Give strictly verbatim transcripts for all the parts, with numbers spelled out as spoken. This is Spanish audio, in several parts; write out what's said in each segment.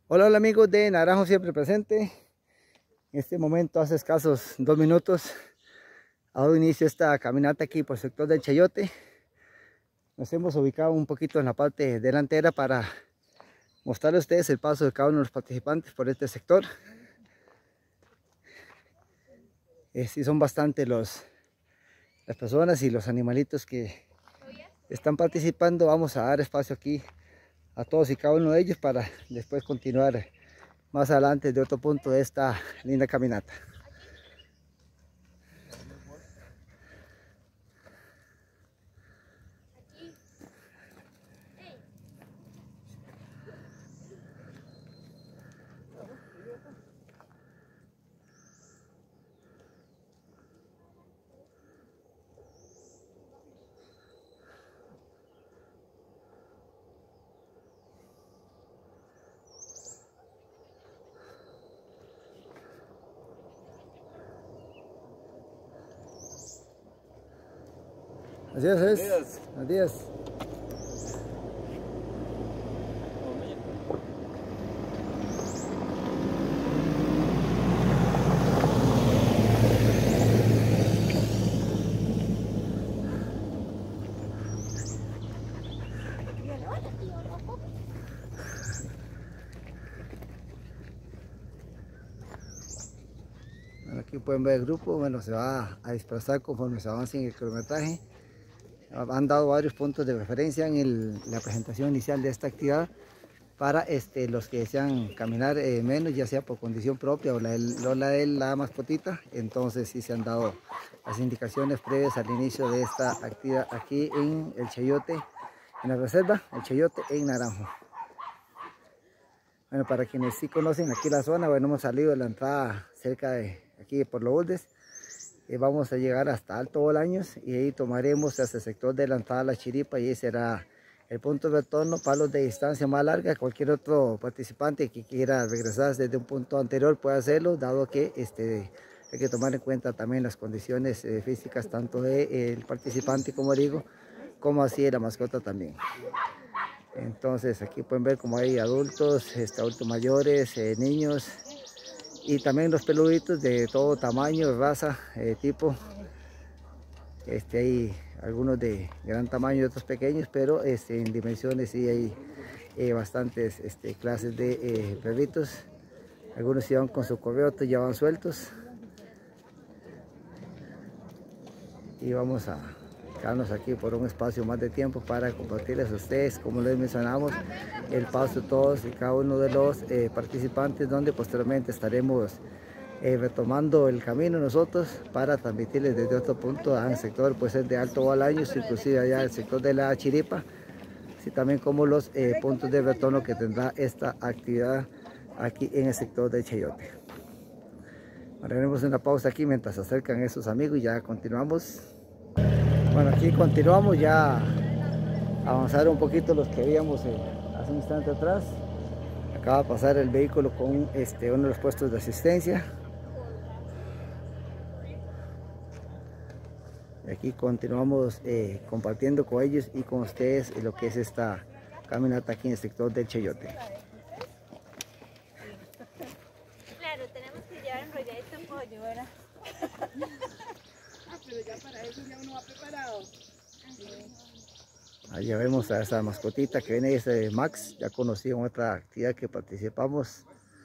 Hola, hola amigos de Naranjo Siempre Presente. En este momento, hace escasos dos minutos, ha dado inicio esta caminata aquí por el sector del Chayote. Nos hemos ubicado un poquito en la parte delantera para mostrarles a ustedes el paso de cada uno de los participantes por este sector. Eh, sí son bastante los, las personas y los animalitos que están participando. Vamos a dar espacio aquí a todos y cada uno de ellos para después continuar más adelante de otro punto de esta linda caminata. Así es, es. Buenos días. Buenos días. Bueno, aquí pueden ver el grupo. Bueno, se va a dispersar conforme se avance en el kilometraje. Han dado varios puntos de referencia en el, la presentación inicial de esta actividad para este, los que desean caminar eh, menos, ya sea por condición propia o la, o la de la mascotita. Entonces sí se han dado las indicaciones previas al inicio de esta actividad aquí en el Chayote, en la reserva, el Chayote en Naranjo. Bueno, para quienes sí conocen aquí la zona, bueno, hemos salido de la entrada cerca de aquí por Los Buldes. Eh, vamos a llegar hasta Alto Bolaños y ahí tomaremos hacia el sector de la entrada a La Chiripa y ahí será el punto de retorno para los de distancia más larga. Cualquier otro participante que quiera regresar desde un punto anterior puede hacerlo, dado que este, hay que tomar en cuenta también las condiciones eh, físicas tanto del de, eh, participante, como digo, como así de la mascota también. Entonces aquí pueden ver como hay adultos, este, adultos mayores, eh, niños, y también los peluditos de todo tamaño, raza, eh, tipo. Este, hay algunos de gran tamaño y otros pequeños, pero este, en dimensiones sí hay eh, bastantes este, clases de eh, perritos. Algunos llevan con su correo, otros ya van sueltos. Y vamos a quedarnos aquí por un espacio más de tiempo para compartirles a ustedes, como les mencionamos, el paso de todos y cada uno de los eh, participantes, donde posteriormente estaremos eh, retomando el camino nosotros para transmitirles desde otro punto al sector, puede ser de Alto Bolaños, inclusive allá el sector de La Chiripa, así también como los eh, puntos de retorno que tendrá esta actividad aquí en el sector de Chayote. Haremos una pausa aquí mientras se acercan esos amigos y ya continuamos. Bueno, aquí continuamos ya a avanzar un poquito los que veíamos eh, hace un instante atrás. Acaba de pasar el vehículo con este, uno de los puestos de asistencia. Y aquí continuamos eh, compartiendo con ellos y con ustedes lo que es esta caminata aquí en el sector del Chayote. Claro, tenemos que llevar enrolladito pollo, ¿verdad? Ah, pero ya para eso ya uno va preparado. Ahí ya vemos a esa mascotita que viene, ese Max, ya conocido en otra actividad que participamos.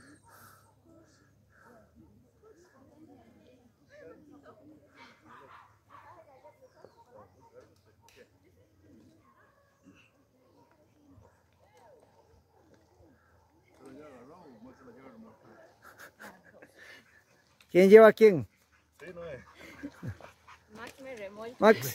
¿Quién lleva a quién? Sí, no es. Max me remolcha. Max.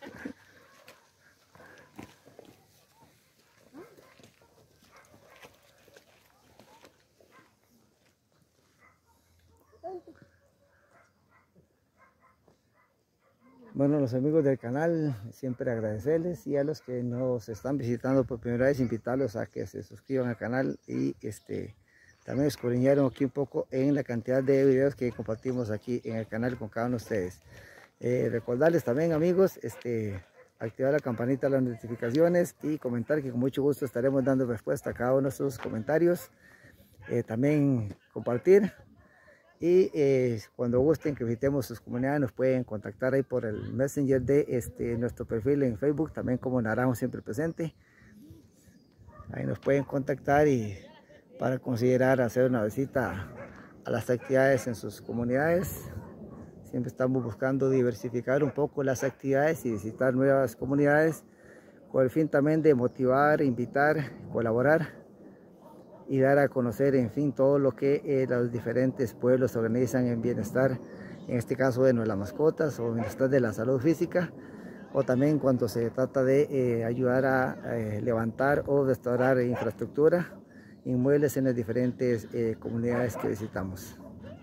Bueno, los amigos del canal, siempre agradecerles, y a los que nos están visitando por primera vez, invitarlos a que se suscriban al canal y este, también escudriñaron aquí un poco en la cantidad de videos que compartimos aquí en el canal con cada uno de ustedes. Eh, recordarles también, amigos, este, activar la campanita de las notificaciones y comentar, que con mucho gusto estaremos dando respuesta a cada uno de sus comentarios. eh, también compartir. Y eh, cuando gusten que visitemos sus comunidades, nos pueden contactar ahí por el Messenger de este, nuestro perfil en Facebook, también como Naranjo Siempre Presente. Ahí nos pueden contactar y para considerar hacer una visita a las actividades en sus comunidades. Siempre estamos buscando diversificar un poco las actividades y visitar nuevas comunidades con el fin también de motivar, invitar, colaborar y dar a conocer, en fin, todo lo que eh, los diferentes pueblos organizan en bienestar, en este caso, bueno, las mascotas o bienestar de la salud física, o también cuando se trata de eh, ayudar a eh, levantar o restaurar infraestructura, inmuebles en las diferentes eh, comunidades que visitamos.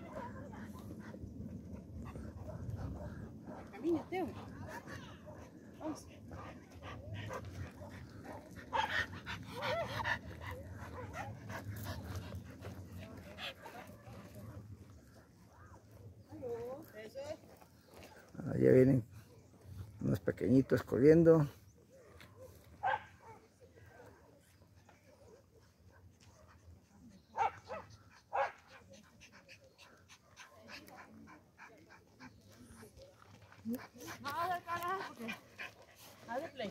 Camine, Teo. Vamos. Allá vienen unos pequeñitos corriendo. No, de carajo, porque... Dale play.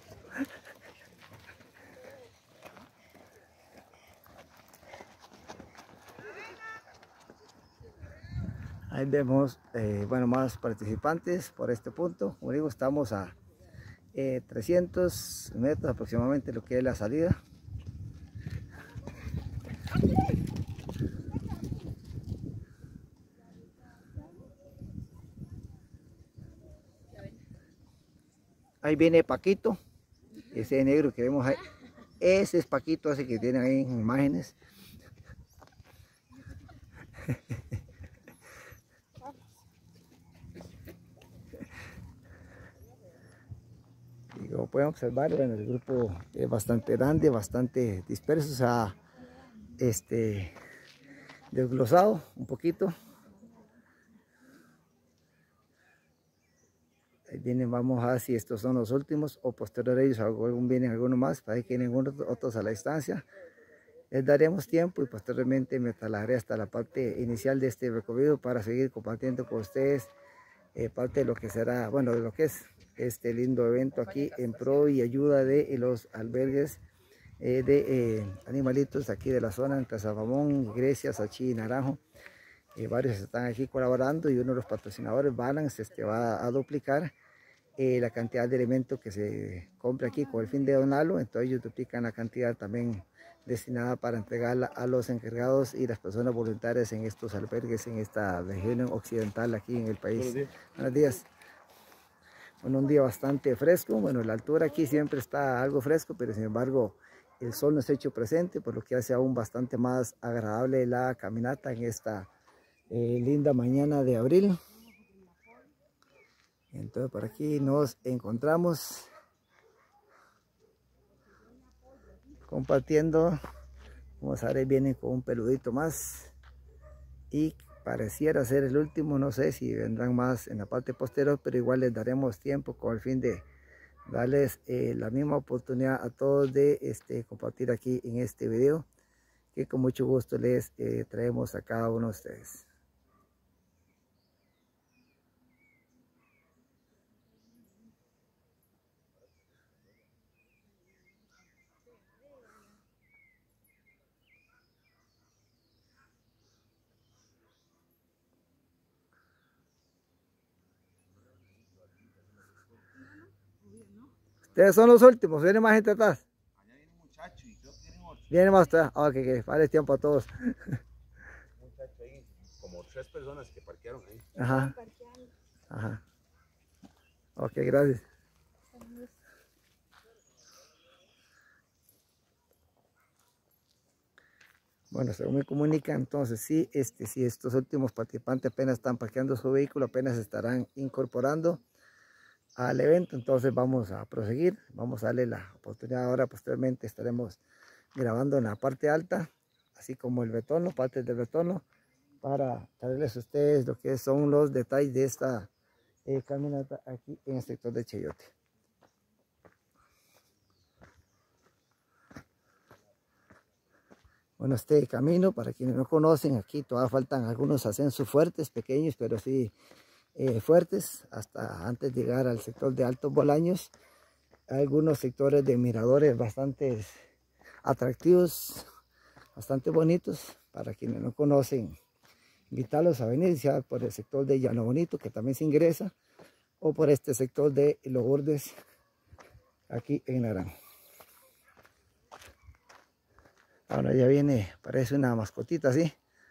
Ahí vemos, eh, bueno, más participantes por este punto. Como digo, estamos a eh, trescientos metros aproximadamente lo que es la salida. Ahí viene Paquito, ese negro que vemos ahí. Ese es Paquito, ese que tienen ahí en imágenes. Y como pueden observar, bueno, el grupo es bastante grande, bastante disperso, o sea, este, desglosado un poquito. Ahí vienen, vamos a ver si estos son los últimos o posterior a ellos algún, vienen algunos más, para que vienen unos, otros a la distancia. Les daremos tiempo y posteriormente me trasladaré hasta la parte inicial de este recorrido para seguir compartiendo con ustedes eh, parte de lo que será, bueno, de lo que es este lindo evento aquí en pro y ayuda de los albergues eh, de eh, animalitos aquí de la zona, entre Salvamón, Grecia, Sachí y Naranjo. Eh, varios están aquí colaborando y uno de los patrocinadores, Balance, este, va a duplicar eh, la cantidad de elementos que se compra aquí con el fin de donarlo. Entonces ellos duplican la cantidad también destinada para entregarla a los encargados y las personas voluntarias en estos albergues en esta región occidental aquí en el país. Buenos días. Buenos días. Bueno, un día bastante fresco. Bueno, la altura aquí siempre está algo fresco, pero sin embargo el sol nos ha hecho presente, por lo que hace aún bastante más agradable la caminata en esta eh, linda mañana de abril. Entonces por aquí nos encontramos compartiendo. Vamos a ver, vienen con un peludito más y pareciera ser el último. No sé si vendrán más en la parte posterior, pero igual les daremos tiempo con el fin de darles eh, la misma oportunidad a todos de este, compartir aquí en este video, que con mucho gusto les eh, traemos a cada uno de ustedes. Ustedes son los últimos, viene más gente atrás. Allá viene un muchacho y creo que vienen otros. Viene más atrás. Ok, que vale tiempo a todos. Un muchacho ahí, como tres personas que parquearon ahí. Ajá. Ajá. Ok, gracias. Bueno, según me comunica, entonces sí, este, si estos últimos participantes apenas están parqueando su vehículo, apenas estarán incorporando al evento, entonces vamos a proseguir, vamos a darle la oportunidad. Ahora posteriormente estaremos grabando en la parte alta, así como el retorno, partes del retorno, para traerles a ustedes lo que son los detalles de esta eh, caminata aquí en el sector de Chayote. Bueno, este camino, para quienes no conocen, aquí todavía faltan algunos ascensos fuertes, pequeños, pero sí eh, fuertes, hasta antes de llegar al sector de Altos Bolaños. Hay algunos sectores de miradores bastante atractivos, bastante bonitos. Para quienes no conocen, invitarlos a venir, sea por el sector de Llano Bonito, que también se ingresa, o por este sector de Lourdes, aquí en Naranjo. Ahora ya viene, parece una mascotita así.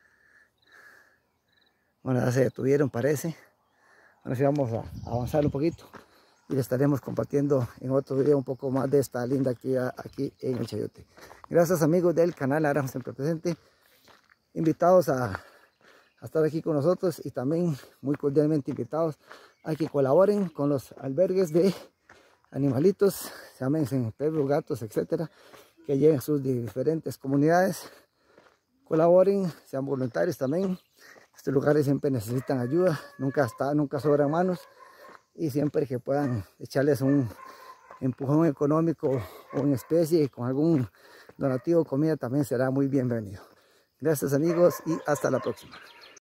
Bueno, ya se detuvieron, parece. Ahora sí vamos a avanzar un poquito y les estaremos compartiendo en otro video un poco más de esta linda actividad aquí en el Chayote. Gracias, amigos del canal Naranjo Siempre Presente, invitados a, a estar aquí con nosotros, y también muy cordialmente invitados a que colaboren con los albergues de animalitos, llámense perros, gatos, etcétera, que lleguen a sus diferentes comunidades. Colaboren, sean voluntarios también. Estos lugares siempre necesitan ayuda, nunca está, nunca sobran manos, y siempre que puedan echarles un empujón económico o en especie con algún donativo de comida, también será muy bienvenido. Gracias, amigos, y hasta la próxima.